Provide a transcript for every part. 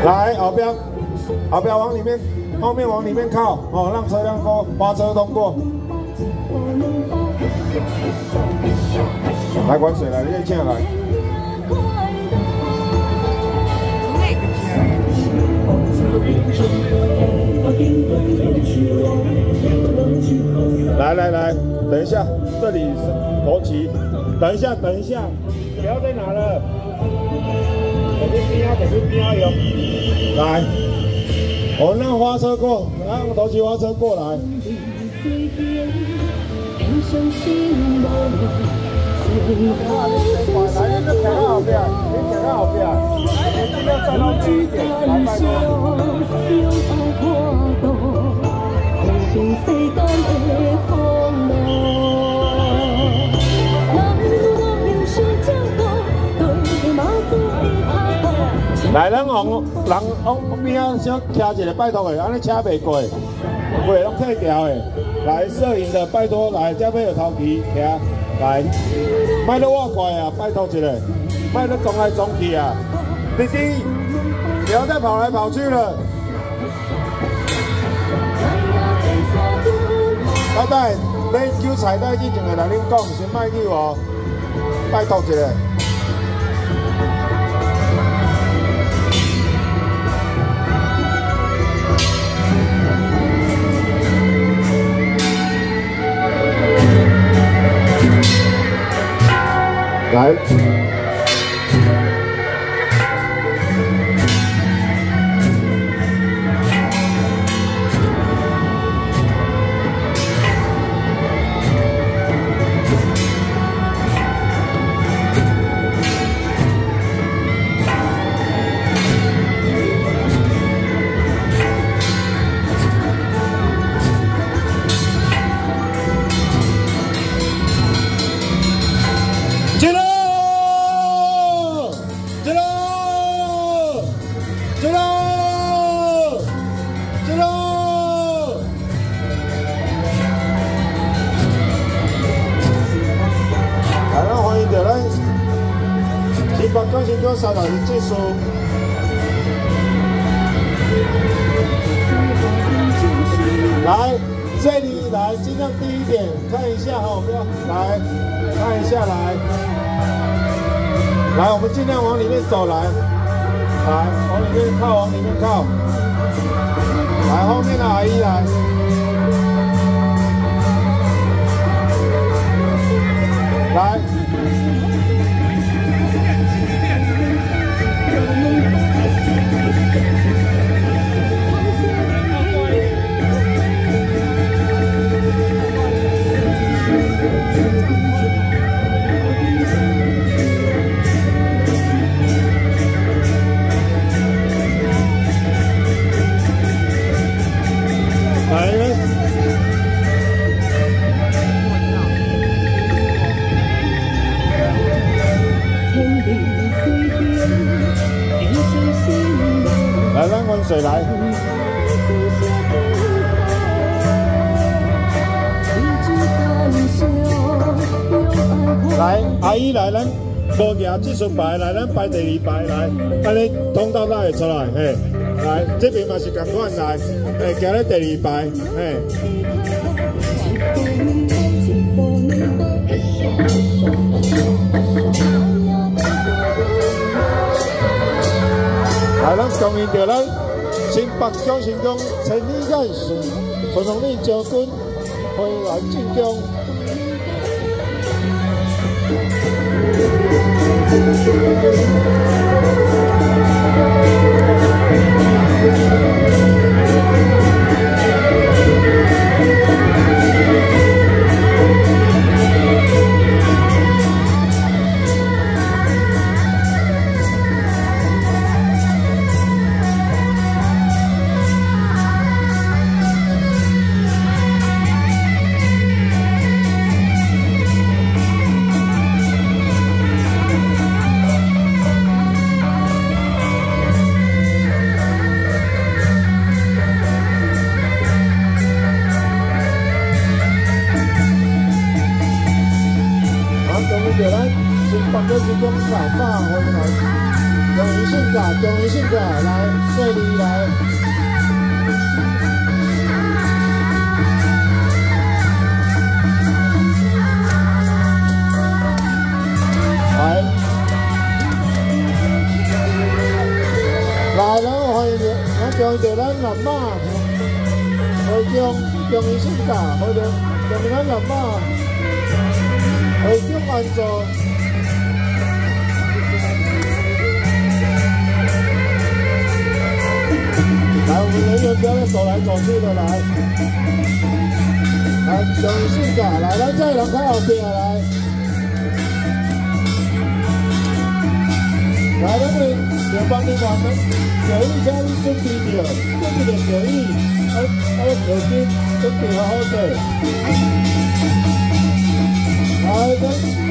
来，后边往里面，后面往里面靠，哦，让车辆过，花车通过。来，管水来，你请来。来，等一下，这里是头旗。等一下，不要再拿了。等这边有。来，我们让花车过，让头旗花车过来。来，你停到后边，你尽量站到近一点，来，拜托。来，咱往边仔先徛一个，拜托的，安尼车袂过，袂拢退掉的。来，摄影的拜托来，这边有头旗徛，来，莫咧挖怪啊，拜托一个，莫咧撞来撞去啊，弟弟，不要再跑来跑去了。拜拜，要揪彩带之前的来恁讲，先莫揪哦，拜托一个。来。新歌三老师结束。来，这里来，尽量低一点，看一下哈，不要来，看一下来，来，我们尽量往里面走来，来，往里面靠，往里面靠，来，后面的阿姨来。来。来，让温水来。来，阿姨来，咱无夹技术排，来，咱排第二排来，安尼通道才会出来，嘿。来，这边嘛是同款来，嘿，行咧第二排，嘿。来，咱恭迎着咱新北蒋神宫千里眼神孙宏礼将军回来进宫。新北蒋神宫老大回来，用仪式感中医性格来这里来。来，咱欢迎咱中着咱南马，会中医性格，会中咱南马，会中安座。 来，我们人员不要再走来走去的，来，中医性格，来，咱这人靠后边来，来，咱们联邦的话，小玉家你准备着，准备着小玉，小金准备好好势，来，咱。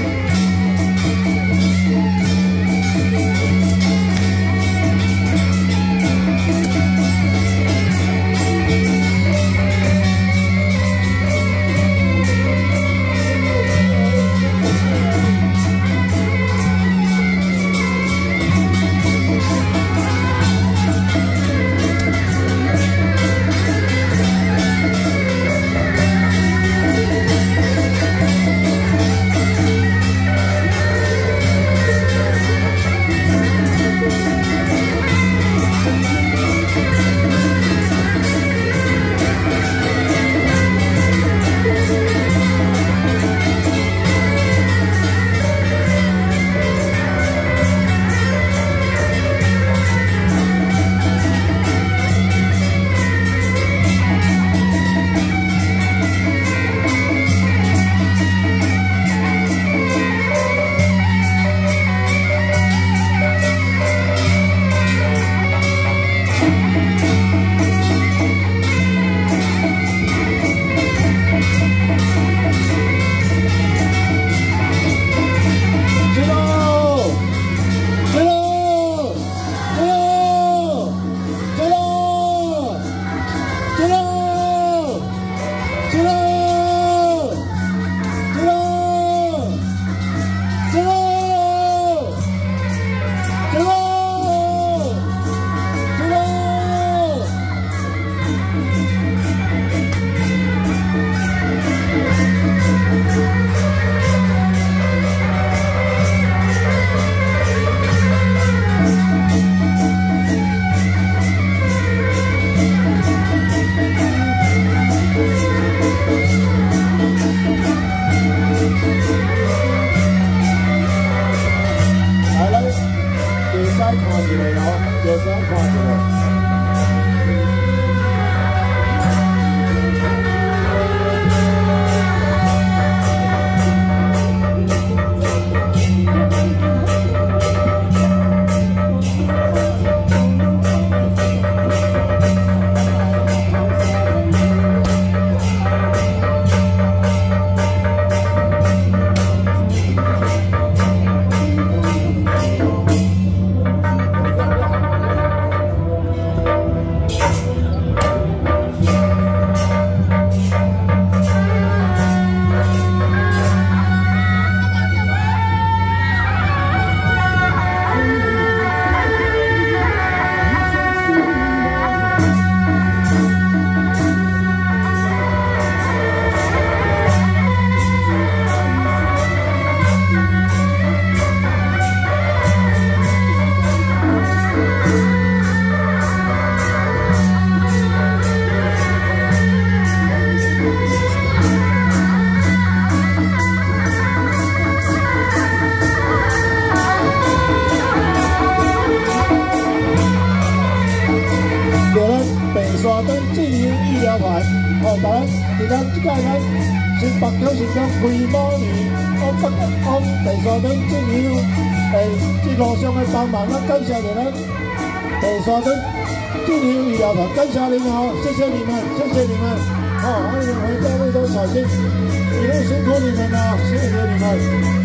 新北九是讲规模年，往第三轮进行一路上的帮忙，咱感谢着咱第三轮进行医疗团，感谢你们哦，谢谢你们，谢谢你们，哦，欢迎回家为都小心，一路辛苦你们了，谢谢你们。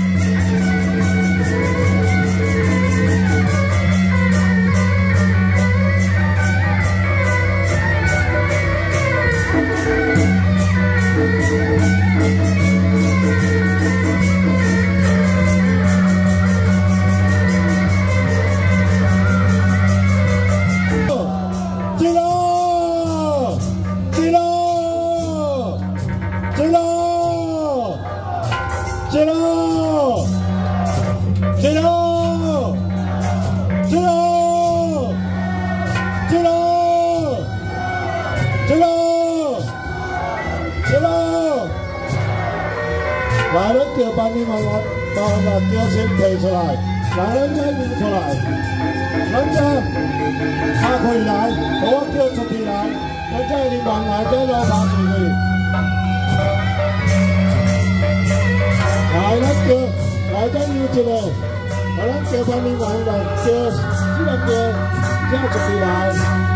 叫班领员把叫先提出来，来，咱再拎出来，咱再下开来，给我叫出去来，咱再领员来再落下出去。来，咱叫，来再摇一个，来咱叫班领员来叫，这个叫出去来。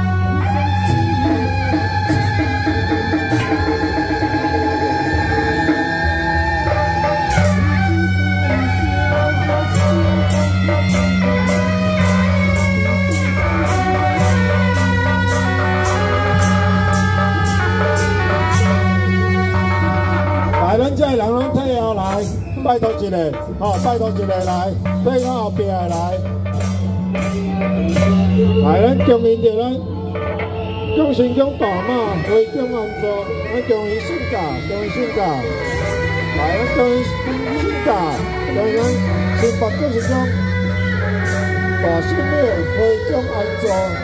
来，咱这人拢退后来，拜托一个，吼，拜托一个来，退到后边的来。来，咱恭迎着咱蒋新疆大马会长安座，咱恭迎新家，恭迎新家。来，咱恭迎新家，恭迎咱新北蒋新疆大新庙会长安座。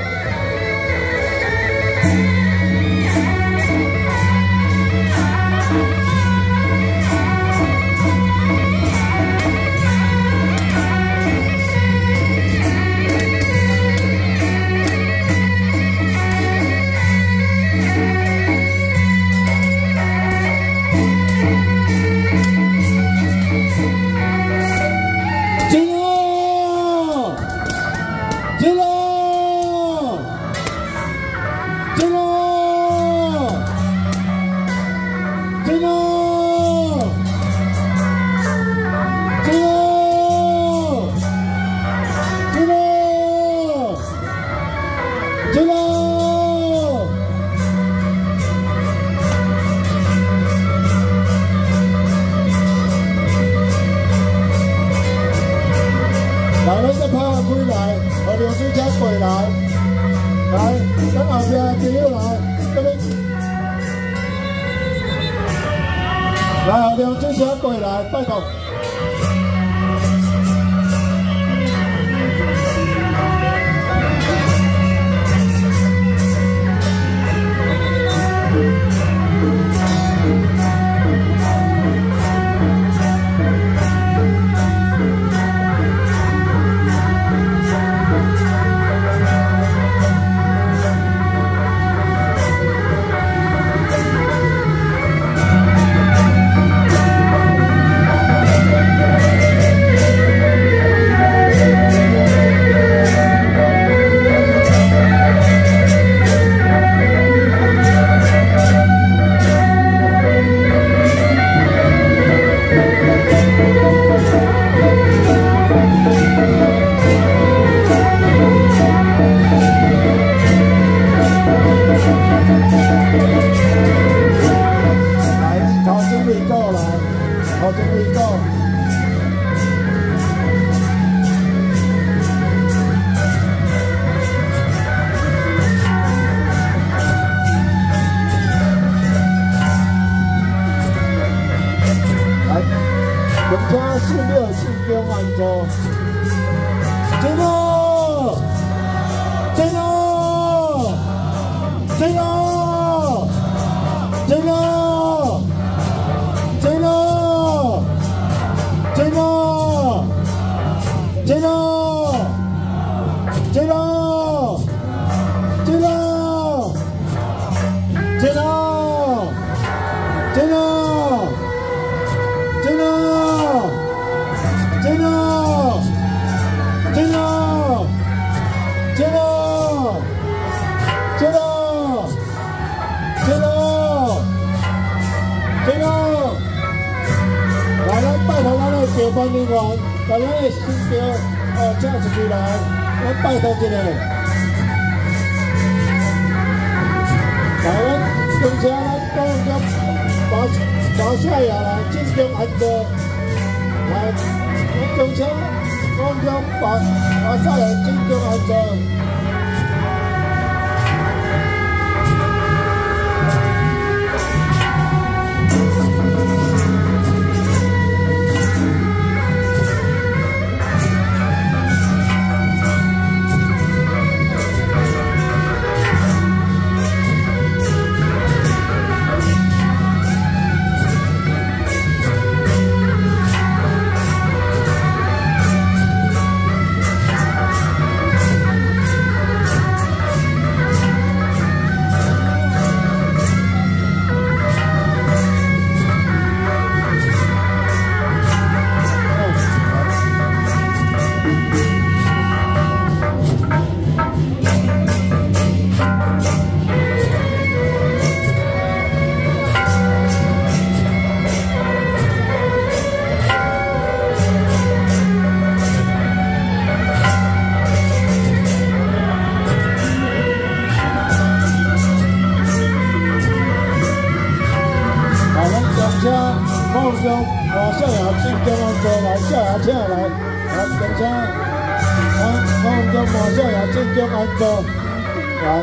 来，咱再拍下开来，和流水车过来，来，咱后边的朋友来，这边，来，流水车过来，拜托。警车4秒进京安座，进咯，进咯，进咯，进咯，进咯，进咯，进咯，进咯，进咯，进咯，进咯。 进咯，进咯，进咯，进咯，进咯，进咯，进咯！来，咱拜托咱的交班人员，把咱的新桥请出去来，咱拜托一下。来，咱公车咱到这把下下来，进京安座，来，咱公车往中把下来进京安座。 车来，公车，空中马上来进中安座，来。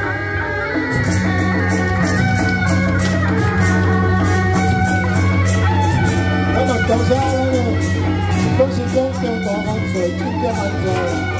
那么公车那个，都是讲中大安座进中安座。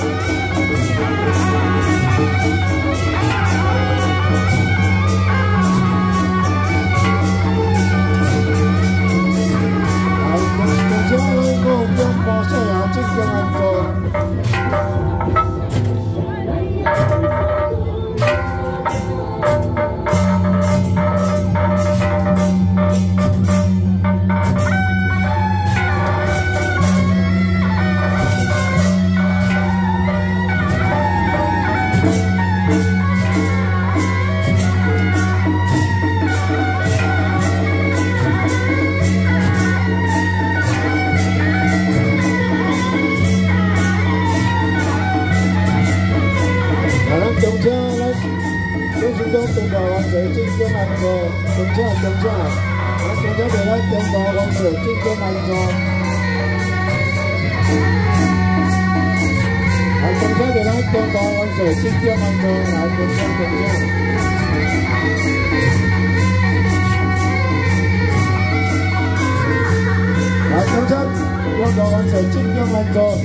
中大王水进中安座，公车，公车就咱中大王水进中安座，公车就咱中大王水进中安座，来公车，来公车，中大王水进中安座。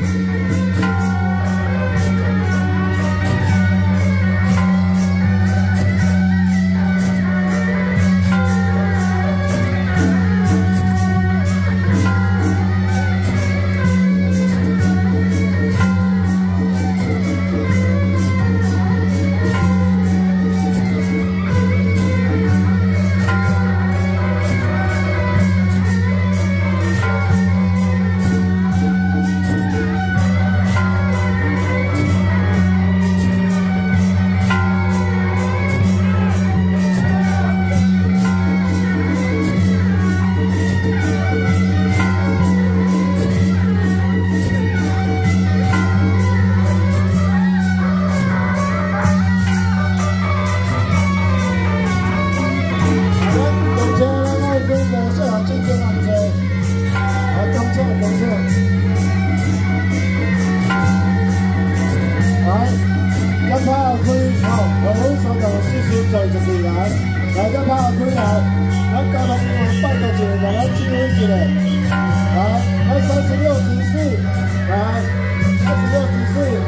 来，再拍开来，咱交通员拜托一下，让咱指挥一下。来，来36指示，来26指示。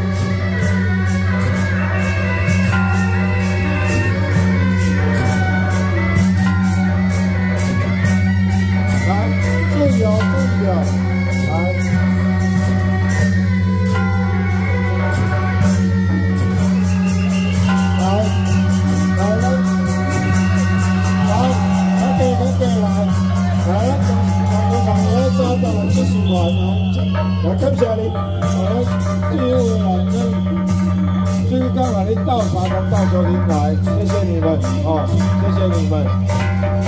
来，注意哦，注意哦，来。 我感谢你，我机会来，就是刚才你到茶农到收听来，谢谢你们，哦，谢谢你们。